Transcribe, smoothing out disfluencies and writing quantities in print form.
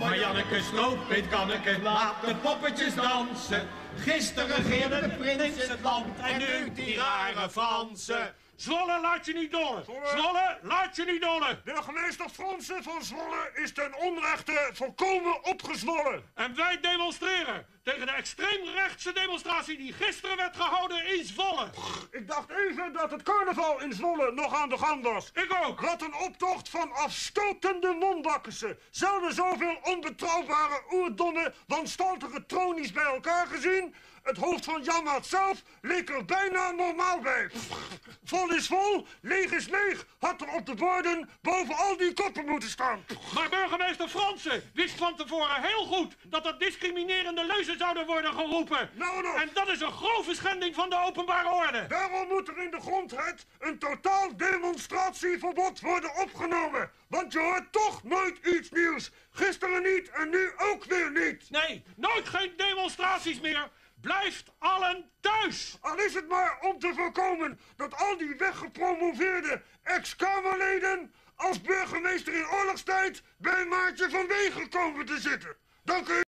Maar Janneke Stroopwit, Kanneke, laat de poppetjes dansen. Gisteren regeerde de prins het land en nu die rare Fransen. Zwolle, laat je niet dollen. Zwolle, laat je niet dollen. Burgemeester Fransen van Zwolle is ten onrechte volkomen opgezwollen. En wij demonstreren tegen de extreemrechtse demonstratie die gisteren werd gehouden in Zwolle. Ik dacht even dat het carnaval in Zwolle nog aan de gang was. Ik ook. Wat een optocht van afstotende mondakkessen. Zelden zoveel onbetrouwbare oerdonnen wanstaltige tronies bij elkaar gezien. Het hoofd van Janmaat zelf leek er bijna normaal bij. Vol is vol, leeg is leeg, had er op de borden boven al die koppen moeten staan. Maar burgemeester Fransen wist van tevoren heel goed dat er discriminerende leuzen zouden worden geroepen. Nou nog. En dat is een grove schending van de openbare orde. Daarom moet er in de grondwet een totaal demonstratieverbod worden opgenomen. Want je hoort toch nooit iets nieuws. Gisteren niet en nu ook weer niet. Nee, nooit geen demonstraties meer. Blijft allen thuis. Al is het maar om te voorkomen dat al die weggepromoveerde ex-Kamerleden als burgemeester in oorlogstijd bij Maartje van Wegen komen te zitten. Dank u.